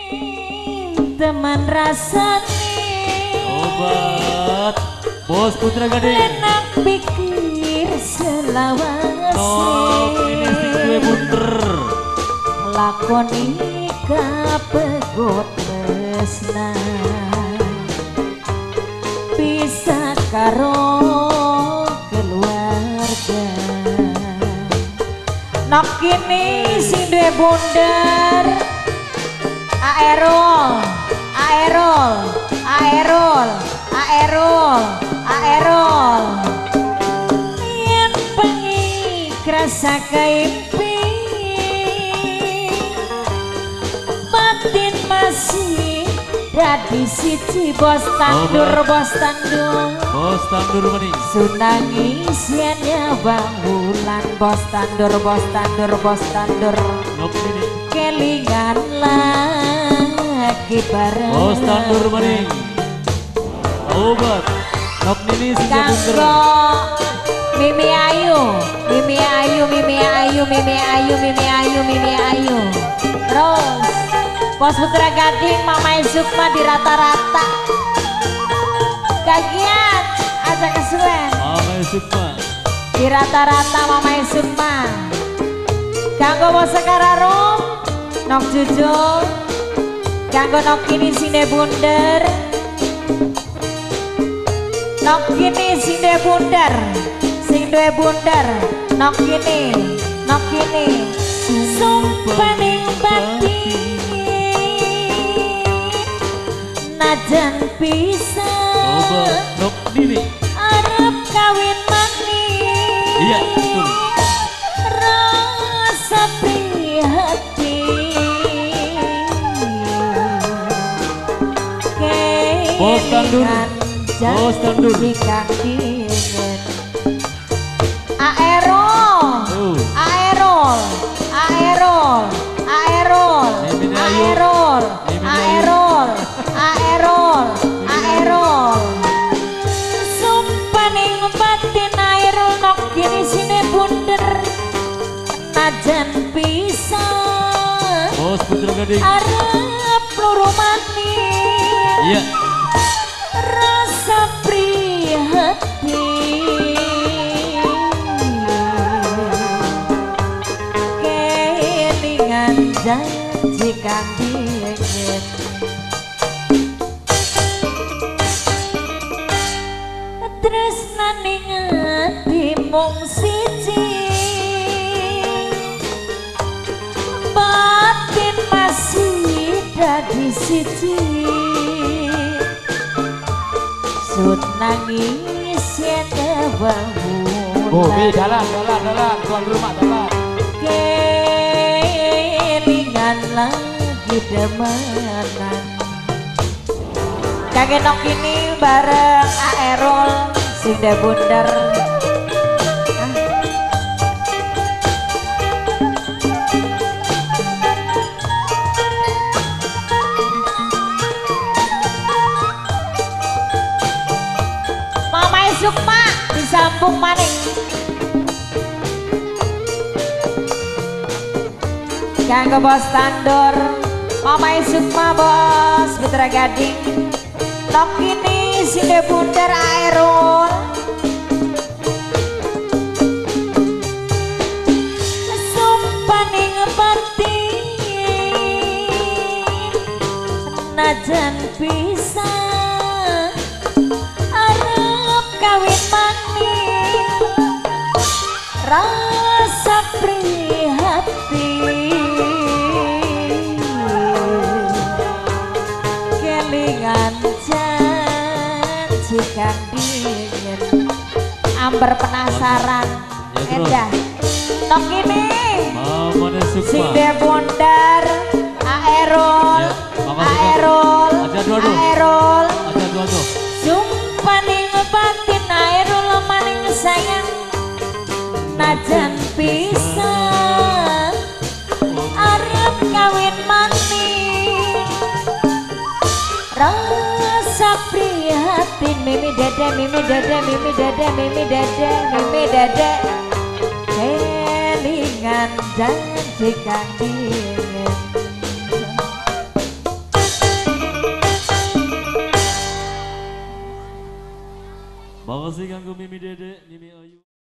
teman rasane obat Bos Putra Gading enak pikir selawase ini si gue bunder lakoni kapegot tresna bisa karo keluarga nok kini sing duwe bunder aerol yen pengi krasa kaimpi batin masih dadi siji bos tandur maning sunangis yen bang bulan bos tandur nok ini kelingan lagi bareng bos tandur maning obat nok ini si bunder kanggo Mimi Ayu terus Bos Putra Gading Mama Sukma di rata-rata kagian aja kesuwen Mama Sukma di rata-rata Mama Sukma kanggo Bos Sekararum nok jujur kanggo nok kini sine bunder nok kini sine bunder sing duwe bunder nok kini sumpaning batin najan bisa obat nok ini arep kawin manis iya betul rasa prihatin Bos tandur jika dingin aerol sumpaning batin aerol nok kini sine bunder najan bisa Bos Putra Gading arep loro manis iya rasa prihatin kelingan janji kang dingin tresnaning ati mung siji batin masih dadi siji sud nangis yen bangun Bobi dalan tuan rumah dalan kelingan lagi demanan kakek nok ini bareng aerol sing de bunder Mama Sukma disambung maning kanggo Bos Tandur Mama Sukma Bos Putra Gading nok ini sine bunder aerol sumpaning batin najan bisa arep kawin manis rasa prihatin kelingan janji kang dingin amber penasaran endah nok ini Mama Sukma sing de bundar aerol aja dua sumpaning batin aerol maning sayang najan bisa arep kawin manis rasa prihatin mimi dede kelingan janji kang dingin Makasih kanggo Mimi Dede, Mimi Ayu.